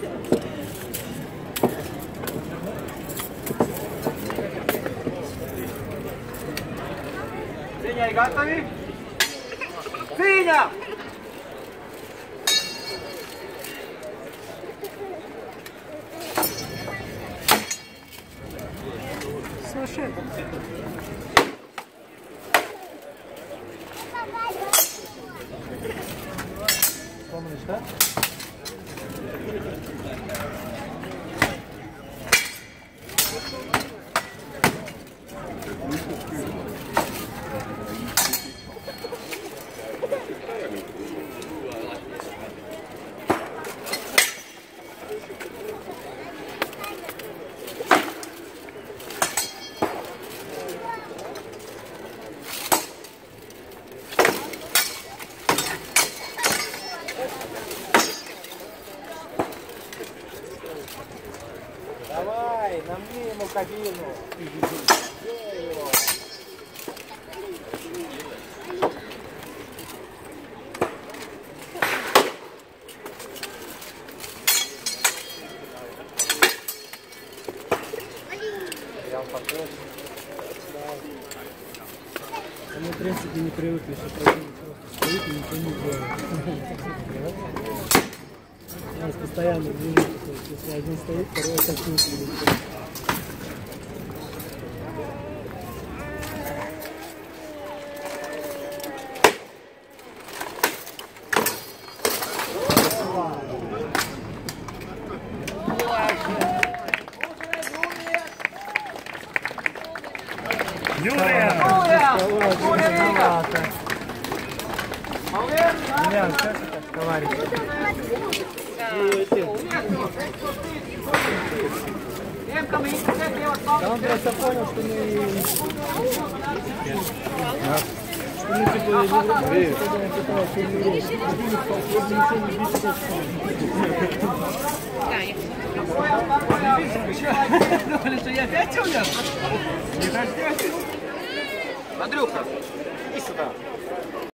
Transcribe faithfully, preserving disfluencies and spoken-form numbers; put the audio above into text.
Финя, готовы? Финя! Слушай. Помнишь, да? Давай, намни ему кабину. Прям покрыл. Мы, в принципе, не привыкли, что просто стоит и ничего не делает. У нас постоянно движется, то есть если один стоит, второй так не следит. Юлия! Юлия! Юлия, как это, товарищ? Да он просто понял, что мы... Что мы типа не вроде, когда он пытался умереть. Думали, что я опять умер? Андрюха, иди сюда.